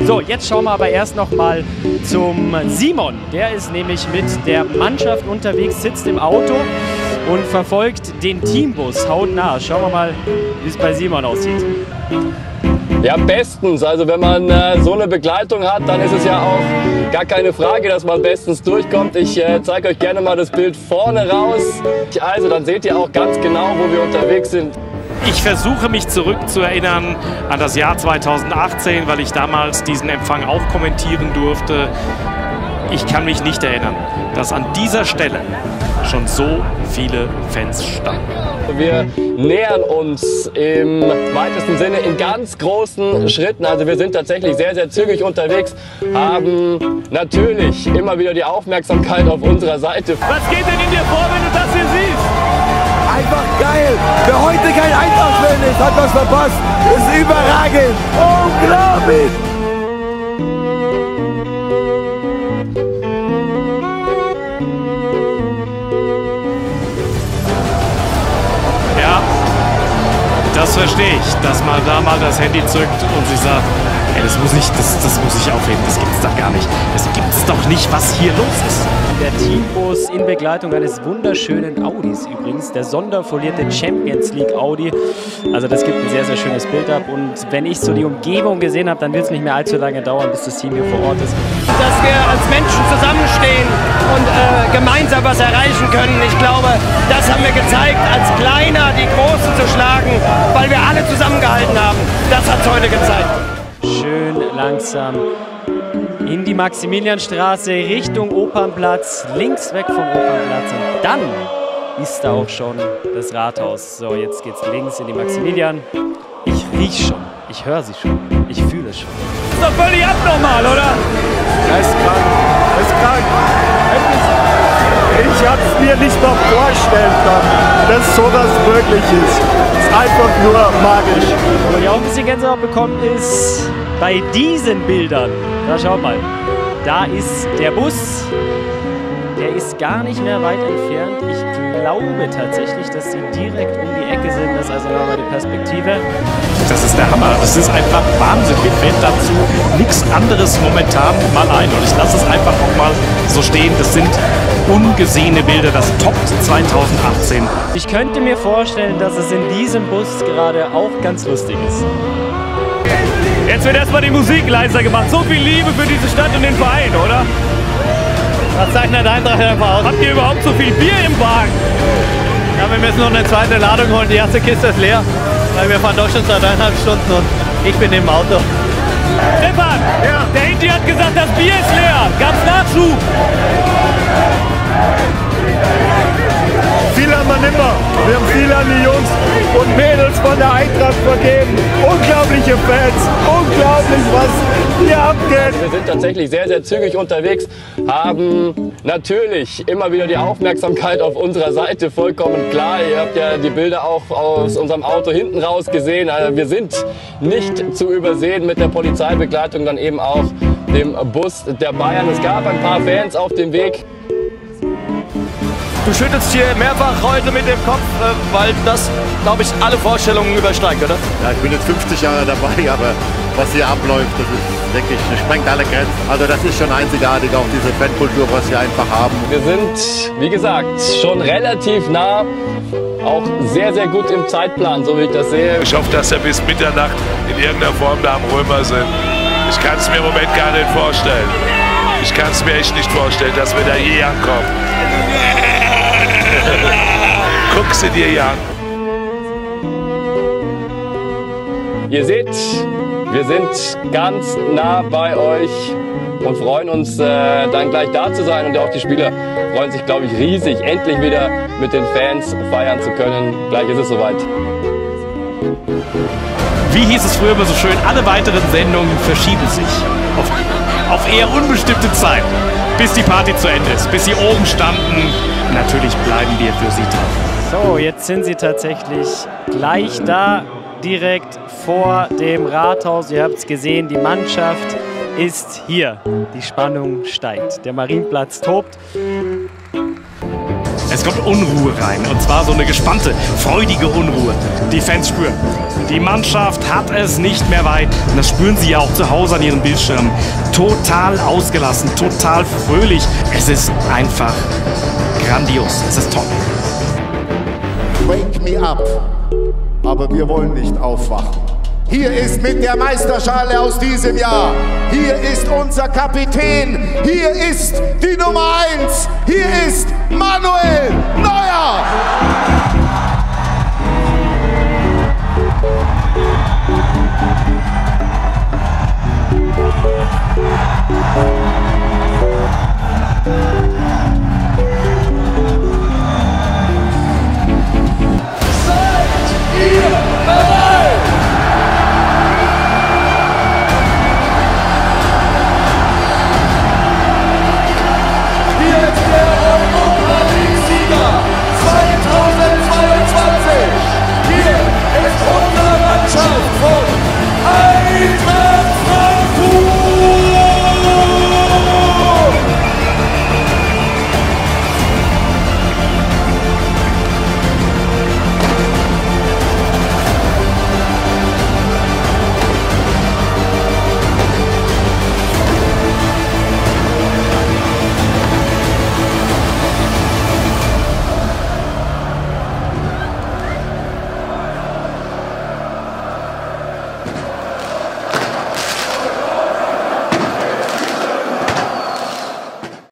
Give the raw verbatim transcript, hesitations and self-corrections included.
So, jetzt schauen wir aber erst noch mal zum Simon. Der ist nämlich mit der Mannschaft unterwegs, sitzt im Auto und verfolgt den Teambus hautnah. Schauen wir mal, wie es bei Simon aussieht. Ja, bestens. Also wenn man äh, so eine Begleitung hat, dann ist es ja auch gar keine Frage, dass man bestens durchkommt. Ich äh, zeige euch gerne mal das Bild vorne raus. Also dann seht ihr auch ganz genau, wo wir unterwegs sind. Ich versuche mich zurückzuerinnern an das Jahr zweitausendachtzehn, weil ich damals diesen Empfang auch kommentieren durfte. Ich kann mich nicht erinnern, dass an dieser Stelle schon so viele Fans standen. Wir nähern uns im weitesten Sinne in ganz großen Schritten. Also wir sind tatsächlich sehr, sehr zügig unterwegs, haben natürlich immer wieder die Aufmerksamkeit auf unserer Seite. Was geht denn in dir vor, wenn du das hier siehst? Einfach geil! Wer heute kein Eintracht-Fan ist, hat was verpasst. Ist überragend! Unglaublich! Ja, das verstehe ich, dass man da mal das Handy zückt und sich sagt, ey, das muss ich, das, das muss ich aufheben, das gibt's doch gar nicht. Das gibt's doch nicht, was hier los ist. Der Teambus in Begleitung eines wunderschönen Audis übrigens, der sonderfolierte Champions League Audi. Also das gibt ein sehr, sehr schönes Bild ab und wenn ich so die Umgebung gesehen habe, dann wird es nicht mehr allzu lange dauern, bis das Team hier vor Ort ist. Dass wir als Menschen zusammenstehen und äh, gemeinsam was erreichen können. Ich glaube, das haben wir gezeigt, als Kleiner die Großen zu schlagen, weil wir alle zusammengehalten haben. Das hat es heute gezeigt. Schön langsam in die Maximilianstraße Richtung Opernplatz, links weg vom Opernplatz und dann ist da auch schon das Rathaus. So, jetzt geht's links in die Maximilian. Ich riech schon, ich höre sie schon, ich fühle es schon. Das ist doch völlig abnormal, oder? Er ist krank, er ist krank. Ich hab's mir nicht noch vorstellen können, dass sowas möglich ist. Es ist einfach nur magisch. Wo ich auch ein bisschen Gänsehaut bekommen ist bei diesen Bildern. Da schaut mal, da ist der Bus, der ist gar nicht mehr weit entfernt. Ich glaube tatsächlich, dass sie direkt um die Ecke sind. Das ist also mal die Perspektive. Das ist der Hammer. Das ist einfach Wahnsinn. Mir fällt dazu nichts anderes momentan mal ein. Und ich lasse es einfach auch mal so stehen. Das sind ungesehene Bilder. Das toppt zweitausendachtzehn. Ich könnte mir vorstellen, dass es in diesem Bus gerade auch ganz lustig ist. Jetzt wird erstmal die Musik leiser gemacht. So viel Liebe für diese Stadt und den Verein, oder? Was zeichnet Eintracht einfach aus? Habt ihr überhaupt so viel Bier im Wagen? Ja, wir müssen noch eine zweite Ladung holen. Die erste Kiste ist leer, weil wir fahren doch schon seit eineinhalb Stunden und ich bin im Auto. Stefan, ja. Der Inti hat gesagt, das Bier ist leer. Gab's Nachschub? Viel haben wir nimmer. Wir haben viel an die Jungs und Mädels von der Eintracht vergeben. Unglaubliche Fans, unglaublich, was hier abgeht. Wir sind tatsächlich sehr, sehr zügig unterwegs, haben natürlich immer wieder die Aufmerksamkeit auf unserer Seite, vollkommen klar. Ihr habt ja die Bilder auch aus unserem Auto hinten raus gesehen. Wir sind nicht zu übersehen mit der Polizeibegleitung, dann eben auch dem Bus der Bayern. Es gab ein paar Fans auf dem Weg. Du schüttelst hier mehrfach heute mit dem Kopf, weil das, glaube ich, alle Vorstellungen übersteigt, oder? Ja, ich bin jetzt fünfzig Jahre dabei, aber was hier abläuft, das ist, denke ich, das sprengt alle Grenzen. Also das ist schon einzigartig, auch diese Fankultur, was wir einfach haben. Wir sind, wie gesagt, schon relativ nah, auch sehr, sehr gut im Zeitplan, so wie ich das sehe. Ich hoffe, dass wir bis Mitternacht in irgendeiner Form da am Römer sind. Ich kann es mir im Moment gar nicht vorstellen. Ich kann es mir echt nicht vorstellen, dass wir da je ankommen. Guck sie dir ja an. Ihr seht, wir sind ganz nah bei euch und freuen uns, äh, dann gleich da zu sein. Und auch die Spieler freuen sich, glaube ich, riesig, endlich wieder mit den Fans feiern zu können. Gleich ist es soweit. Wie hieß es früher immer so schön, alle weiteren Sendungen verschieben sich auf, auf eher unbestimmte Zeit, bis die Party zu Ende ist, bis sie oben standen. Natürlich bleiben wir für sie dran. So, jetzt sind sie tatsächlich gleich da, direkt vor dem Rathaus. Ihr habt es gesehen, die Mannschaft ist hier. Die Spannung steigt. Der Marienplatz tobt. Es kommt Unruhe rein. Und zwar so eine gespannte, freudige Unruhe. Die Fans spüren. Die Mannschaft hat es nicht mehr weit. Und das spüren sie ja auch zu Hause an ihren Bildschirmen. Total ausgelassen, total fröhlich. Es ist einfach grandios. Es ist toll. Wake me up. Aber wir wollen nicht aufwachen. Hier ist mit der Meisterschale aus diesem Jahr. Hier ist unser Kapitän. Hier ist die Nummer eins. Hier ist Manuel Neuer.